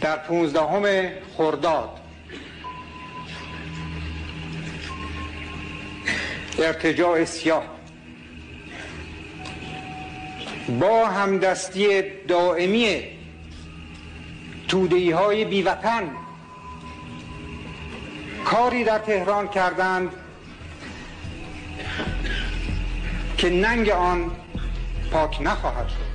در 15 خرداد ارتجاع سیاه با همدستی دائمی توده‌ای‌های بیوطن کاری در تهران کردند که ننگ آن پاک نخواهد شد.